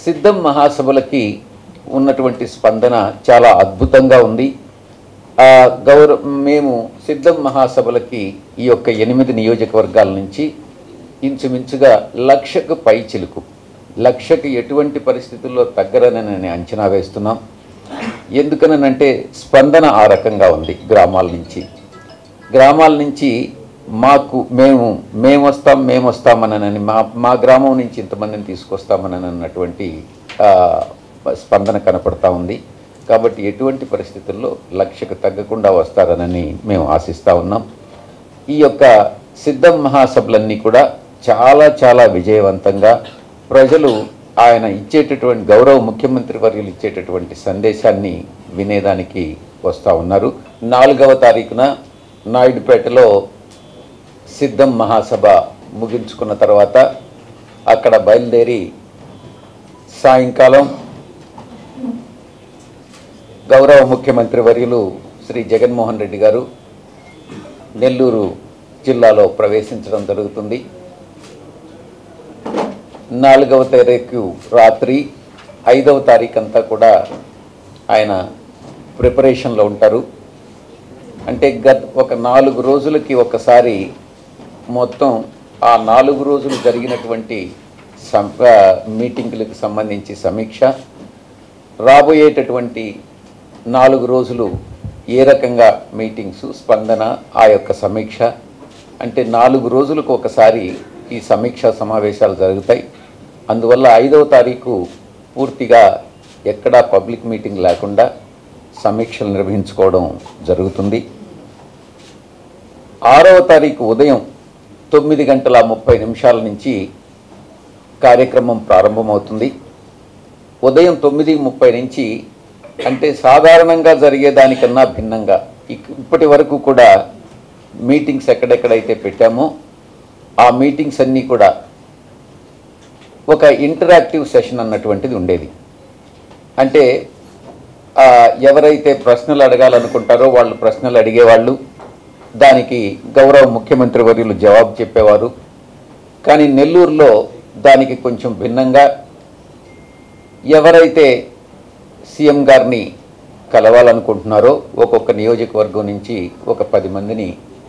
సిద్ధం మహాసభలకి ఉన్నటువంటి స్పందన చాలా అద్భుతంగా ఉంది. మేము సిద్ధం మహాసభలకి ఈ యొక్క 8 నియోజకవర్గాల నుంచి ఇంచుమించుగా 1,00,000కు పైచిలుకు, 1,00,000కి ఎటువంటి పరిస్థితుల్లో తగ్గరనని అంచనా వేస్తున్నాం. ఎందుకనంటే స్పందన ఆ రకంగా ఉంది. గ్రామాల నుంచి మాకు మేము వస్తామనని మా గ్రామం నుంచి ఇంతమందిని తీసుకొస్తామని అన్నటువంటి స్పందన కనపడతా ఉంది. కాబట్టి ఎటువంటి పరిస్థితుల్లో 1,00,000కు తగ్గకుండా వస్తారనని మేము ఆశిస్తూ ఉన్నాం. ఈ యొక్క సిద్ధం మహాసభలన్నీ కూడా చాలా చాలా విజయవంతంగా ప్రజలు ఆయన ఇచ్చేటటువంటి గౌరవ ముఖ్యమంత్రి వర్యులు ఇచ్చేటటువంటి సందేశాన్ని వినేదానికి వస్తూ ఉన్నారు. 4వ తారీఖున నాయుడుపేటలో సిద్ధం మహాసభ ముగించుకున్న తర్వాత అక్కడ బయలుదేరి సాయంకాలం గౌరవ ముఖ్యమంత్రి వర్యులు శ్రీ జగన్మోహన్ రెడ్డి గారు నెల్లూరు జిల్లాలో ప్రవేశించడం జరుగుతుంది. 4వ తారీఖు రాత్రి 5వ తారీఖు అంతా కూడా ఆయన ప్రిపరేషన్లో ఉంటారు. అంటే ఒక 4 రోజులకి ఒకసారి మొత్తం ఆ 4 రోజులు జరిగినటువంటి మీటింగులకు సంబంధించి సమీక్ష, రాబోయేటటువంటి 4 రోజులు ఏ రకంగా మీటింగ్స్, స్పందన, ఆ యొక్క సమీక్ష, అంటే 4 రోజులకు ఒకసారి ఈ సమీక్షా సమావేశాలు జరుగుతాయి. అందువల్ల 5వ తారీఖు పూర్తిగా ఎక్కడా పబ్లిక్ మీటింగ్ లేకుండా సమీక్షలు నిర్వహించుకోవడం జరుగుతుంది. 6వ తారీఖు ఉదయం 9:30 నుంచి కార్యక్రమం ప్రారంభమవుతుంది. ఉదయం 9:30 నుంచి అంటే సాధారణంగా జరిగేదానికన్నా భిన్నంగా ఇప్పటి వరకు కూడా మీటింగ్స్ ఎక్కడెక్కడైతే పెట్టామో ఆ మీటింగ్స్ అన్నీ కూడా ఒక ఇంటరాక్టివ్ సెషన్ అన్నటువంటిది ఉండేది. అంటే ఎవరైతే ప్రశ్నలు అడగాలనుకుంటారో వాళ్ళు ప్రశ్నలు అడిగేవాళ్ళు, దానికి గౌరవ ముఖ్యమంత్రి వర్యులు జవాబు చెప్పేవారు. కానీ నెల్లూరులో దానికి కొంచెం భిన్నంగా ఎవరైతే సీఎం గారిని కలవాలనుకుంటున్నారో ఒక్కొక్క నియోజకవర్గం నుంచి ఒక 10 మందిని,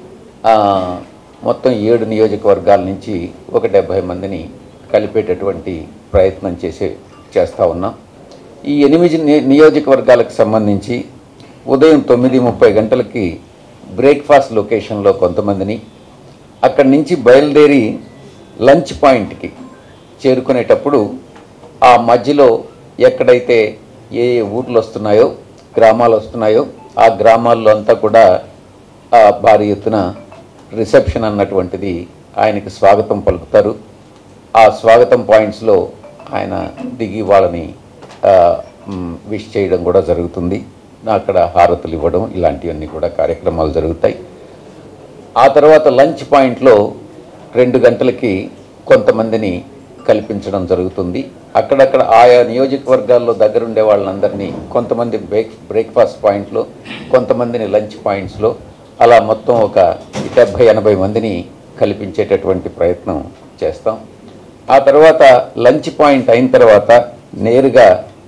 మొత్తం 7 నియోజకవర్గాల నుంచి ఒక 70 మందిని కలిపేటటువంటి ప్రయత్నం చేస్తూ ఉన్నాం. ఈ 8 నియోజకవర్గాలకు సంబంధించి ఉదయం 9:30 బ్రేక్ఫాస్ట్ లొకేషన్లో కొంతమందిని, అక్కడి నుంచి బయలుదేరి లంచ్ పాయింట్కి చేరుకునేటప్పుడు ఆ మధ్యలో ఎక్కడైతే ఏ ఊర్లు వస్తున్నాయో, గ్రామాలు వస్తున్నాయో ఆ గ్రామాల్లో అంతా కూడా భారీ ఎత్తున రిసెప్షన్ అన్నటువంటిది ఆయనకి స్వాగతం పలుకుతారు. ఆ స్వాగతం పాయింట్స్లో ఆయన దిగి వాళ్ళని విష్ చేయడం కూడా జరుగుతుంది. అక్కడ హారతులు ఇవ్వడం, ఇలాంటివన్నీ కూడా కార్యక్రమాలు జరుగుతాయి. ఆ తర్వాత లంచ్ పాయింట్లో 2 గంటలకి కొంతమందిని కల్పించడం జరుగుతుంది. అక్కడక్కడ ఆయా నియోజకవర్గాల్లో దగ్గరుండే వాళ్ళందరినీ కొంతమంది బ్రేక్ఫాస్ట్ పాయింట్లో, కొంతమందిని లంచ్ పాయింట్స్లో, అలా మొత్తం ఒక 70-80 మందిని కల్పించేటటువంటి ప్రయత్నం చేస్తాం. ఆ తర్వాత లంచ్ పాయింట్ అయిన తర్వాత నేరుగా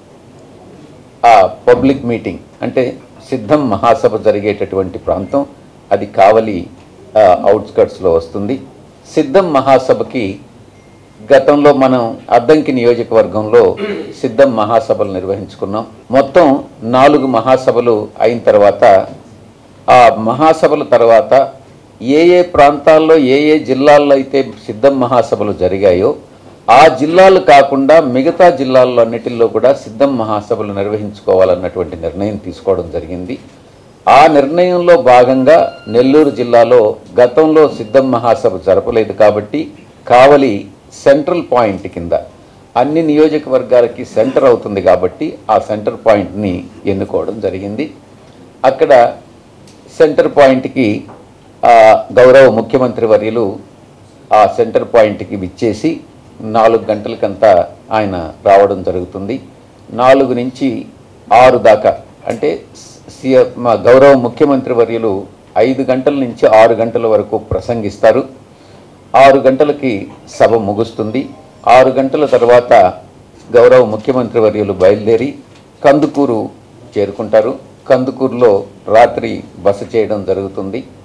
ఆ పబ్లిక్ మీటింగ్, అంటే సిద్ధం మహాసభ జరిగేటటువంటి ప్రాంతం అది కావలి అవుట్స్కట్స్లో వస్తుంది. సిద్ధం మహాసభకి గతంలో మనం అద్దంకి నియోజకవర్గంలో సిద్ధం మహాసభలు నిర్వహించుకున్నాం. మొత్తం 4 మహాసభలు అయిన తర్వాత ఆ మహాసభల తర్వాత ఏ ప్రాంతాల్లో ఏ జిల్లాల్లో అయితే సిద్ధం మహాసభలు జరిగాయో ఆ జిల్లాలు కాకుండా మిగతా జిల్లాల్లో అన్నిటిల్లో కూడా సిద్ధం మహాసభలు నిర్వహించుకోవాలన్నటువంటి నిర్ణయం తీసుకోవడం జరిగింది. ఆ నిర్ణయంలో భాగంగా నెల్లూరు జిల్లాలో గతంలో సిద్ధం మహాసభ జరపలేదు కాబట్టి కావలి సెంట్రల్ పాయింట్ కింద అన్ని నియోజకవర్గాలకి సెంటర్ అవుతుంది కాబట్టి ఆ సెంటర్ పాయింట్ని ఎన్నుకోవడం జరిగింది. అక్కడ సెంటర్ పాయింట్కి గౌరవ ముఖ్యమంత్రి వర్యులు ఆ సెంటర్ పాయింట్కి విచ్చేసి 4 గంటలకంతా ఆయన రావడం జరుగుతుంది. 4 నుంచి 6 దాకా అంటే మా గౌరవ ముఖ్యమంత్రి వర్యులు 5 గంటల నుంచి 6 గంటల వరకు ప్రసంగిస్తారు. 6 గంటలకి సభ ముగుస్తుంది. 6 గంటల తర్వాత గౌరవ ముఖ్యమంత్రి వర్యులు బయలుదేరి కందుకూరు చేరుకుంటారు. కందుకూరులో రాత్రి బస చేయడం జరుగుతుంది.